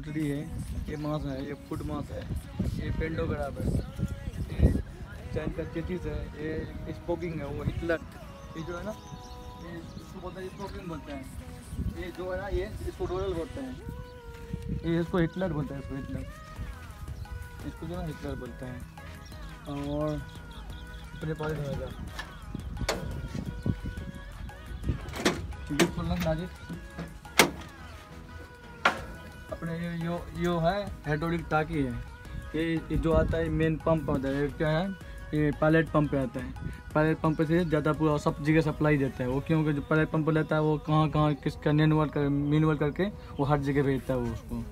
Lottery है, ये मांस है, ये फुट मांस है, ये पेंडोग्राफ है, ये चैन का चेचिस है, ये स्पोकिंग है, वो हिटलर, ये जो है ना ये इसको बोलते हैं स्पोकिंग बोलते हैं, ये जो है ना ये इसको डोरल बोलते हैं, ये इसको हिटलर बोलते हैं, इसको हिटलर, इसको जो है हिटलर बोलते हैं। और अपने पास रहेगा नाजिर अपने यो है हाइड्रोलिक टाकी है, ये जो आता है मेन पंप होता है, क्या है ये पायलट पंप पे आता है, पायलट पंप से ज़्यादा पूरा सब जगह सप्लाई देता है वो, क्योंकि जो पायलट पंप लेता है वो कहाँ कहाँ किसका मैनुअल करके वो हर जगह भेजता है वो उसको।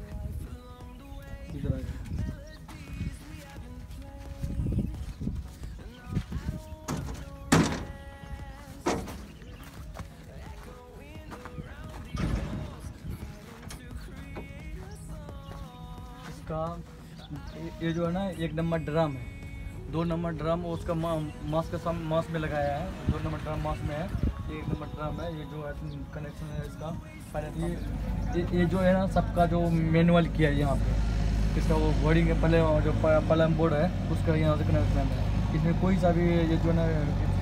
ये जो है ना 1 नंबर ड्रम है, 2 नंबर ड्रम उसका मास में लगाया है, 2 नंबर ड्रम मास में है, 1 नंबर ड्रम है। ये जो है कनेक्शन है इसका पहले ये जो है ना सबका जो मैनुअल किया है यहाँ पे, इसका वो वर्डिंग है, पहले जो पलम बोर्ड है उसका यहाँ से कनेक्शन है। इसमें कोई सा भी ये जो है ना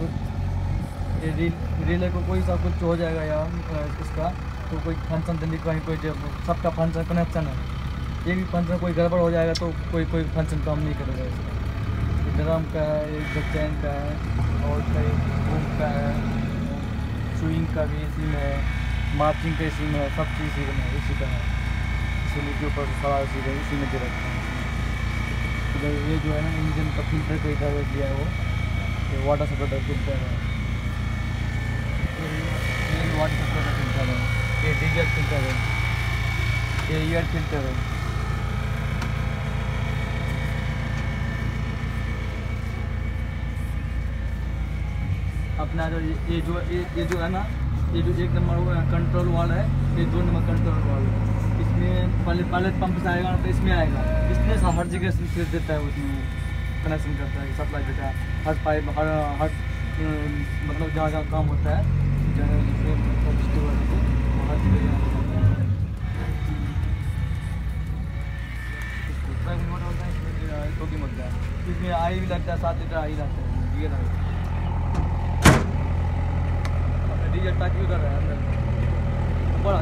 रिले को कोई सा कुछ हो जाएगा या इसका तो कोई फंक्शन दिल्ली का कोई सबका फंक्शन कनेक्शन है, ये भी फंक्शन कोई गड़बड़ हो जाएगा तो कोई फंक्शन काम नहीं करेगा इसका। ड्रम का है, एक चैन का है, और कई बूम का है, स्विंग का भी इसी में है, मार्चिंग का इसी में है, सब चीज़ इसी में इसी का है, इसीलिए जो ऊपर सवाल इसी में दे रखते हैं। इधर ये जो है ना इंजन का फिल्टर का इधर दिया है वो, ये वाटर सप्लाई का फिल्टर है, ये वाटर सप्लाई का फिल्टर है, ये डीजल फिल्टर है, ये एयर फिल्टर है। अपना जो ये जो है ना ये जो 1 नंबर कंट्रोल वाल है, ये 2 नंबर कंट्रोल वाल है, इसमें पहले पंप से आएगा तो इसमें आएगा, इसमें हर जगह से देता है, उसमें कनेक्शन करता है, सप्लाई देता है, हर पाइप हर मतलब जहाँ जहाँ काम होता है हर जगह होता है। इसमें आई भी लगता है, 7 लीटर आई लगता है, ये लगता है डीजल टाकी उधर है अंदर बड़ा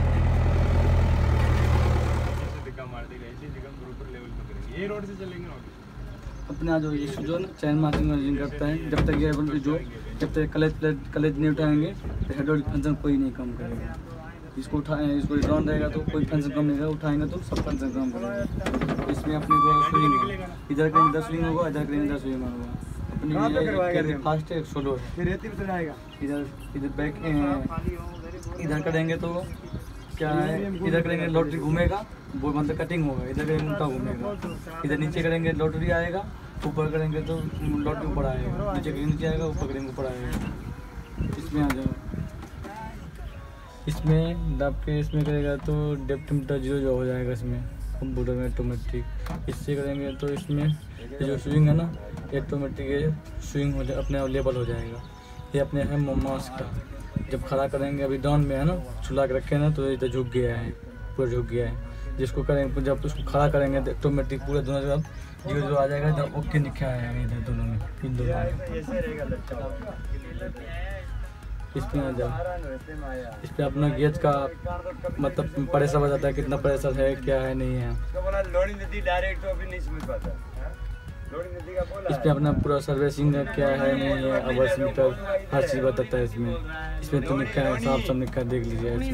ये रोड से चलेंगे अपने जो ये जो चैन मार्चिंग करता है, जब तक ये जब तक कलेज नहीं उठाएंगे तो हाइड्रोलिक फंक्शन कोई नहीं काम करेगा। इसको उठाएं, इसको डाउन रहेगा तो कोई फंक्शन कम नहीं रहेगा, उठाएंगे तो सब फंक्शन काम करेगा। इसमें अपने को स्विंग इधर कहीं 10 स्विंग होगा, इधर कहीं 10 स्विंग होगा। अपनी फास्ट है, स्लो है, इधर बैक इधर करेंगे तो क्या है, इधर करेंगे लॉटरी घूमेगा, वो मतलब कटिंग होगा, इधर करेंगे उल्टा घूमेगा, इधर नीचे करेंगे लॉटरी आएगा, ऊपर करेंगे तो लॉटरी ऊपर आएगा, नीचे करेंगे नीचे आएगा, ऊपर करेंगे ऊपर आएगा। इसमें आ जाएगा, इसमें दब के इसमें करेगा तो डेप्थ मीटर 0 हो जाएगा इसमें कंप्यूटर में ऑटोमेटिक। इससे करेंगे तो इसमें ये जो स्विंग है ना ये ऑटोमेटिक स्विंग हो जाए, अपने लेवल हो जाएगा। ये अपने है मास का, जब खड़ा करेंगे अभी डाउन में है ना, छुला के रखे ना तो इधर झुक गया है, पूरा झुक गया है। जिसको करेंगे जब उसको खड़ा करेंगे तो ऑटोमेटिक पूरा दोनों तरफ 0 आ जाएगा, जब ओके लिखा आएगा इधर दोनों में, इन दोनों में। इसमें आ जाओ, इस पर अपना गेज का मतलब प्रेशर बताता है, कितना प्रेशर है क्या है नहीं है। इस पर अपना पूरा सर्विसिंग का क्या है नहीं है, आवर्स मीटर हर चीज़ बताता है इसमें तो लिखा है, साफ सब लिखा देख लीजिए इसमें।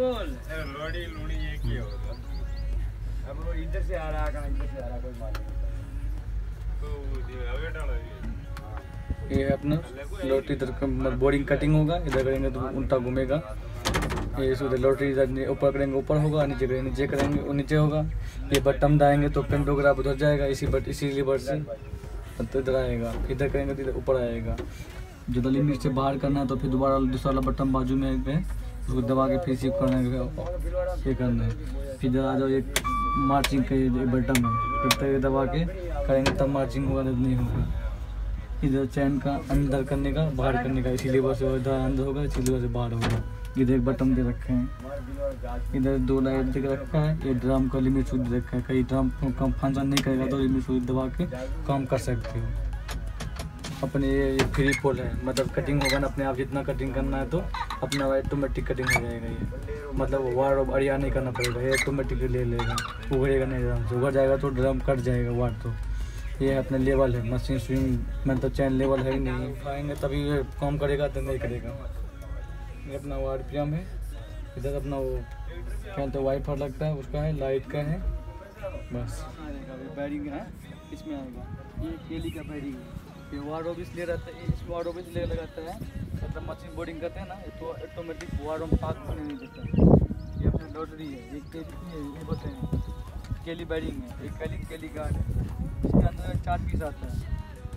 ये है अपना लोटरी, इधर बोरिंग कटिंग होगा, इधर करेंगे तो उल्टा घूमेगा, ये उधर लोटरी इधर ऊपर करेंगे ऊपर होगा, नीचे करेंगे नीचे करेंगे वो नीचे होगा। ये बटन दाएंगे तो पेंटोग्राफ उधर जाएगा, इसी लीवर से तो इधर आएगा, इधर करेंगे तो इधर ऊपर आएगा। जो लिमिट से बाहर करना है तो फिर दोबारा दूसरा वाला बटन बाजू में है, उसको दबा के फिर शिफ्ट करना है, ये करना है। फिर इधर आ जाओ, एक मार्चिंग का बटन है, जब तक दबा के करेंगे तब मार्चिंग होगा, नहीं होगा। इधर चैन का अंदर करने का बाहर करने का, इसी लीवर से इधर अंदर होगा, इसी लीवर से बाहर होगा। इधर एक बटन दे रखे हैं, इधर 2 लाइट दे रखा है। ये ड्रम का लिमिट स्विच दे रखा है, कहीं ड्रम कम फंक्शन नहीं करेगा तो लिमिट स्विच दबा के काम कर सकते हो। अपने ये फ्री पोल है, मतलब कटिंग होगा ना अपने आप, जितना कटिंग करना है तो अपना ऑटोमेटिक कटिंग हो जाएगा। ये मतलब वार अड़िया नहीं करना पड़ेगा, ये ऑटोमेटिकली ले लेगा, उगड़ेगा नहीं ड्रम से। उगड़ जाएगा तो ड्रम कट जाएगा वार। तो ये अपने लेवल है, मशीन स्विंग में तो चैन लेवल है ही नहीं, आएंगे तभी ये काम करेगा तो नहीं करेगा। ये अपना वो RPM है। इधर अपना वो क्या बोलते हैं वाइपर लगता है, उसका है, लाइट का है, बस। बैरिंग है इसमें आएगा, ये केली का बैरिंग है। ये वार रोब इसलिए रहता है, इस वार रोब इसलिए लगाता है, मतलब मशीन बोर्डिंग करते हैं ना, ये तो ऑटोमेटिक वार रोब पाक होने नहीं देता है। ये अपना लॉटरी है, ये केली है, ये बोलते हैं केली बैरिंग है, एक केली गार्ड है। इसके अंदर 4 पीस आता है।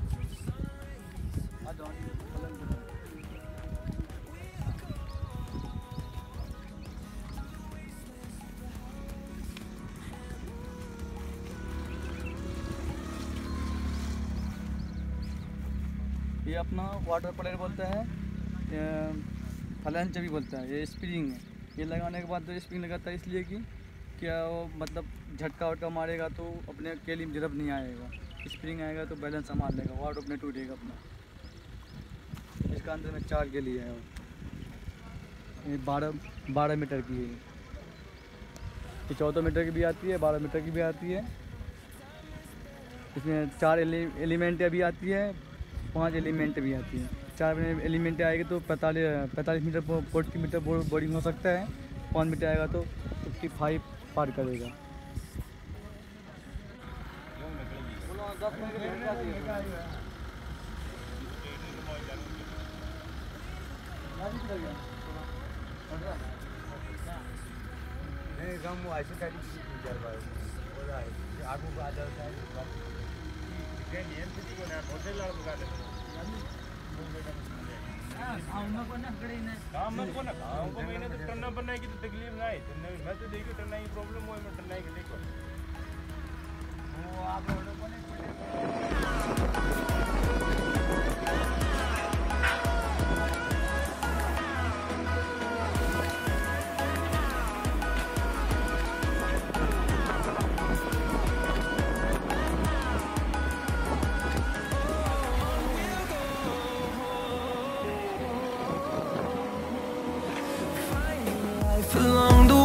ये अपना वाटर प्लेयर बोलता है, फ्लैंच भी बोलता है। ये स्प्रिंग है, ये लगाने के बाद तो स्प्रिंग लगाता है इसलिए कि क्या वो मतलब झटका वटका मारेगा तो अपने केली में जरब नहीं आएगा, स्प्रिंग आएगा तो बैलेंस संभाल लेगा, वाटर अपने टूटेगा अपना। इसका अंदर में 4 केली है, ये 12 मीटर की है। ये 14 मीटर की भी आती है, 12 मीटर की भी आती है। इसमें 4 एलिमेंट भी आती है, 5 एलिमेंट भी आती है। 4 एलिमेंट आएगी तो 45 मीटर 40 मीटर बोर्डिंग हो सकता है। 5 मीटर आएगा तो 55 पार करेगा। टन्ना बनने की तो तकलीफ ना है, मैं तो देखियो टन्ना की प्रॉब्लम हो, मैं टन्ना की देखो वो आप along the